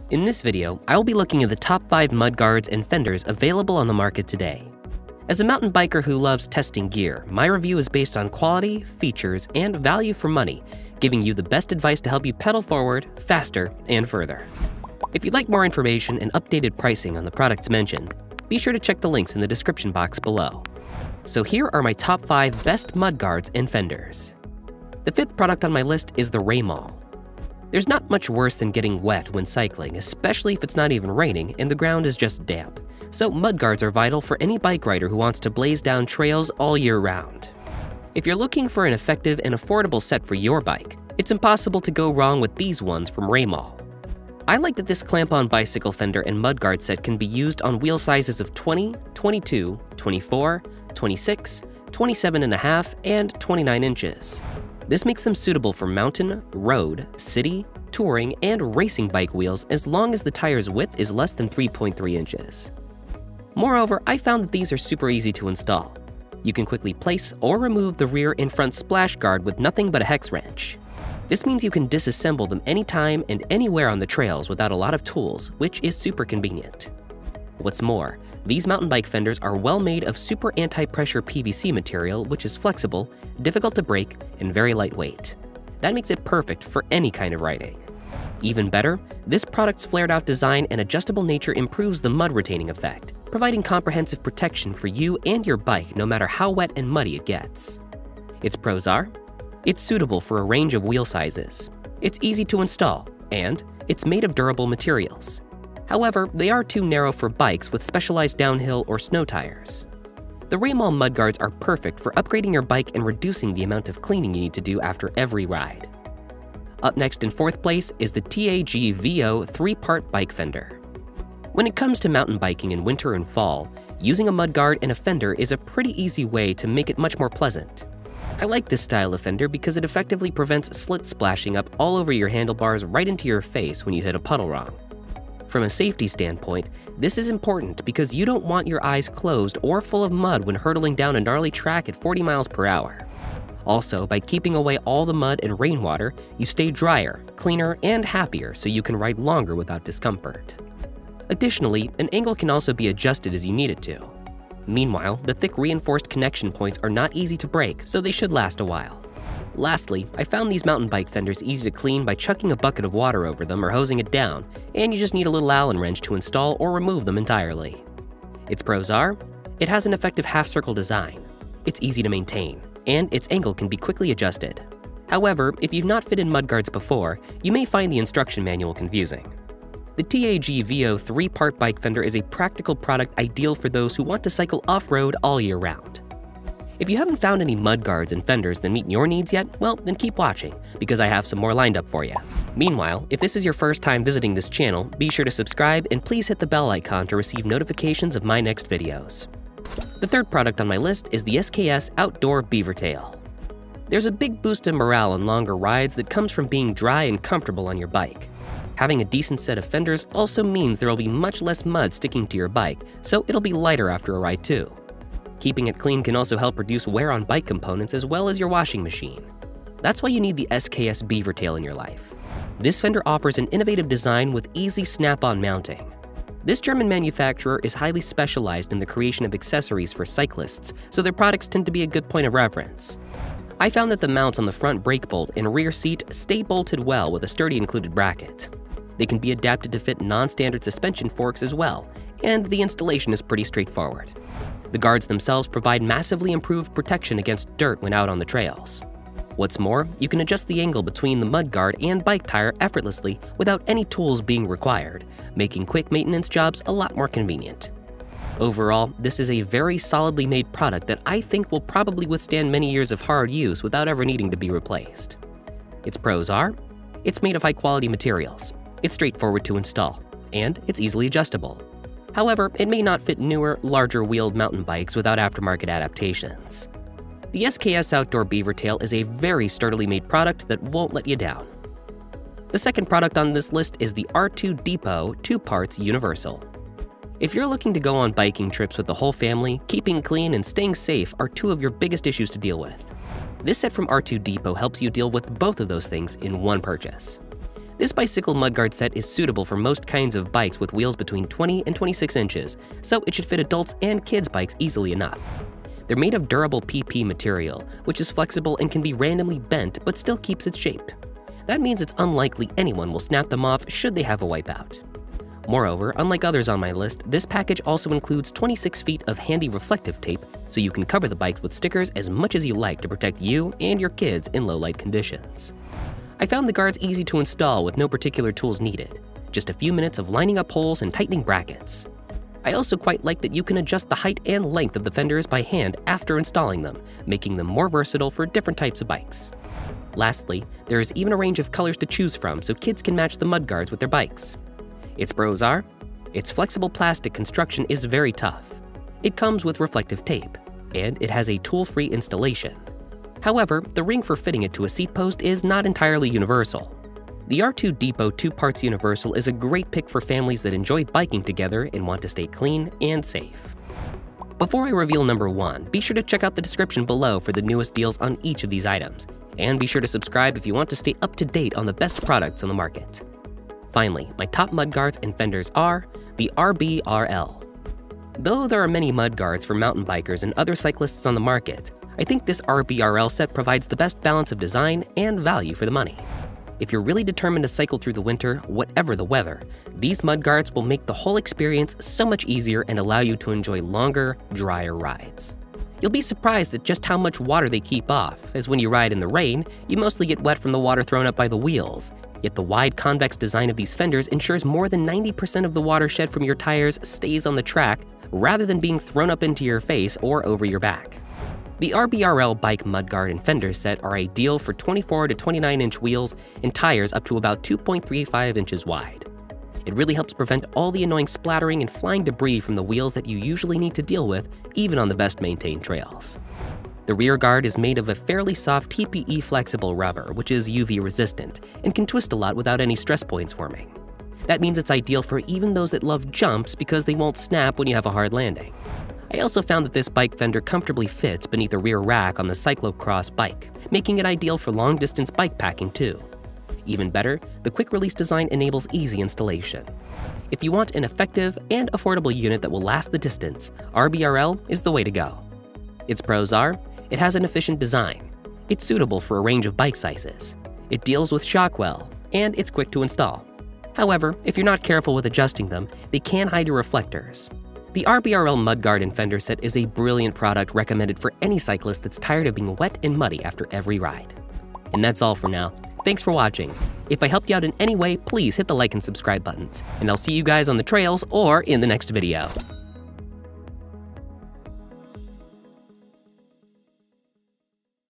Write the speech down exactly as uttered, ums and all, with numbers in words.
In this video, I will be looking at the top five mudguards and fenders available on the market today. As a mountain biker who loves testing gear, my review is based on quality, features, and value for money, giving you the best advice to help you pedal forward, faster, and further. If you'd like more information and updated pricing on the products mentioned, be sure to check the links in the description box below. So here are my top five best mudguards and fenders. The fifth product on my list is the Raymal. There's not much worse than getting wet when cycling, especially if it's not even raining and the ground is just damp. So mudguards are vital for any bike rider who wants to blaze down trails all year round. If you're looking for an effective and affordable set for your bike, it's impossible to go wrong with these ones from Raymal. I like that this clamp-on bicycle fender and mudguard set can be used on wheel sizes of twenty, twenty-two, twenty-four, twenty-six, twenty-seven and a half, and twenty-nine inches. This makes them suitable for mountain, road, city, touring, and racing bike wheels as long as the tire's width is less than three point three inches. Moreover, I found that these are super easy to install. You can quickly place or remove the rear and front splash guard with nothing but a hex wrench. This means you can disassemble them anytime and anywhere on the trails without a lot of tools, which is super convenient. What's more, these mountain bike fenders are well made of super anti-pressure P V C material, which is flexible, difficult to break, and very lightweight. That makes it perfect for any kind of riding. Even better, this product's flared-out design and adjustable nature improves the mud retaining effect, providing comprehensive protection for you and your bike no matter how wet and muddy it gets. Its pros are: it's suitable for a range of wheel sizes, it's easy to install, and it's made of durable materials. However, they are too narrow for bikes with specialized downhill or snow tires. The Raymal mudguards are perfect for upgrading your bike and reducing the amount of cleaning you need to do after every ride. Up next in fourth place is the T A G V O three-part bike fender. When it comes to mountain biking in winter and fall, using a mudguard and a fender is a pretty easy way to make it much more pleasant. I like this style of fender because it effectively prevents slit splashing up all over your handlebars right into your face when you hit a puddle wrong. From a safety standpoint, this is important because you don't want your eyes closed or full of mud when hurtling down a gnarly track at forty miles per hour. Also, by keeping away all the mud and rainwater, you stay drier, cleaner, and happier so you can ride longer without discomfort. Additionally, an angle can also be adjusted as you need it to. Meanwhile, the thick reinforced connection points are not easy to break, so they should last a while. Lastly, I found these mountain bike fenders easy to clean by chucking a bucket of water over them or hosing it down, and you just need a little Allen wrench to install or remove them entirely. Its pros are: it has an effective half-circle design, it's easy to maintain, and its angle can be quickly adjusted. However, if you've not fitted mudguards before, you may find the instruction manual confusing. The T A G V O three-part bike fender is a practical product ideal for those who want to cycle off-road all year round. If you haven't found any mudguards and fenders that meet your needs yet, well, then keep watching, because I have some more lined up for you. Meanwhile, if this is your first time visiting this channel, be sure to subscribe and please hit the bell icon to receive notifications of my next videos. The third product on my list is the S K S Outdoor Beaver Tail. There's a big boost in morale on longer rides that comes from being dry and comfortable on your bike. Having a decent set of fenders also means there will be much less mud sticking to your bike, so it'll be lighter after a ride too. Keeping it clean can also help reduce wear on bike components as well as your washing machine. That's why you need the S K S Beaver Tail in your life. This fender offers an innovative design with easy snap-on mounting. This German manufacturer is highly specialized in the creation of accessories for cyclists, so their products tend to be a good point of reference. I found that the mounts on the front brake bolt and rear seat stay bolted well with a sturdy included bracket. They can be adapted to fit non-standard suspension forks as well, and the installation is pretty straightforward. The guards themselves provide massively improved protection against dirt when out on the trails. What's more, you can adjust the angle between the mudguard and bike tire effortlessly without any tools being required, making quick maintenance jobs a lot more convenient. Overall, this is a very solidly made product that I think will probably withstand many years of hard use without ever needing to be replaced. Its pros are: it's made of high-quality materials, it's straightforward to install, and it's easily adjustable. However, it may not fit newer, larger-wheeled mountain bikes without aftermarket adaptations. The S K S Outdoor Beaver Tail is a very sturdily made product that won't let you down. The second product on this list is the R two Depot two parts Universal. If you're looking to go on biking trips with the whole family, keeping clean and staying safe are two of your biggest issues to deal with. This set from R two Depot helps you deal with both of those things in one purchase. This bicycle mudguard set is suitable for most kinds of bikes with wheels between twenty and twenty-six inches, so it should fit adults and kids' bikes easily enough. They're made of durable P P material, which is flexible and can be randomly bent but still keeps its shape. That means it's unlikely anyone will snap them off should they have a wipeout. Moreover, unlike others on my list, this package also includes twenty-six feet of handy reflective tape, so you can cover the bike with stickers as much as you like to protect you and your kids in low light conditions. I found the guards easy to install with no particular tools needed, just a few minutes of lining up holes and tightening brackets. I also quite like that you can adjust the height and length of the fenders by hand after installing them, making them more versatile for different types of bikes. Lastly, there is even a range of colors to choose from so kids can match the mudguards with their bikes. Its pros are, its flexible plastic construction is very tough. It comes with reflective tape, and it has a tool-free installation. However, the ring for fitting it to a seat post is not entirely universal. The R two Depot two parts Universal is a great pick for families that enjoy biking together and want to stay clean and safe. Before I reveal number one, be sure to check out the description below for the newest deals on each of these items, and be sure to subscribe if you want to stay up to date on the best products on the market. Finally, my top mudguards and fenders are the R B R L. Though there are many mudguards for mountain bikers and other cyclists on the market, I think this R B R L set provides the best balance of design and value for the money. If you're really determined to cycle through the winter, whatever the weather, these mudguards will make the whole experience so much easier and allow you to enjoy longer, drier rides. You'll be surprised at just how much water they keep off, as when you ride in the rain, you mostly get wet from the water thrown up by the wheels. Yet the wide convex design of these fenders ensures more than ninety percent of the water shed from your tires stays on the track, rather than being thrown up into your face or over your back. The R B R L bike mudguard and fender set are ideal for twenty-four to twenty-nine inch wheels and tires up to about two point three five inches wide. It really helps prevent all the annoying splattering and flying debris from the wheels that you usually need to deal with, even on the best maintained trails. The rear guard is made of a fairly soft T P E flexible rubber, which is U V resistant and can twist a lot without any stress points forming. That means it's ideal for even those that love jumps because they won't snap when you have a hard landing. I also found that this bike fender comfortably fits beneath the rear rack on the cyclocross bike, making it ideal for long-distance bike packing too. Even better, the quick-release design enables easy installation. If you want an effective and affordable unit that will last the distance, R B R L is the way to go. Its pros are, it has an efficient design, it's suitable for a range of bike sizes, it deals with shock well, and it's quick to install. However, if you're not careful with adjusting them, they can hide your reflectors. The R B R L mudguard and fender set is a brilliant product recommended for any cyclist that's tired of being wet and muddy after every ride. And that's all for now. Thanks for watching. If I helped you out in any way, please hit the like and subscribe buttons, and I'll see you guys on the trails or in the next video.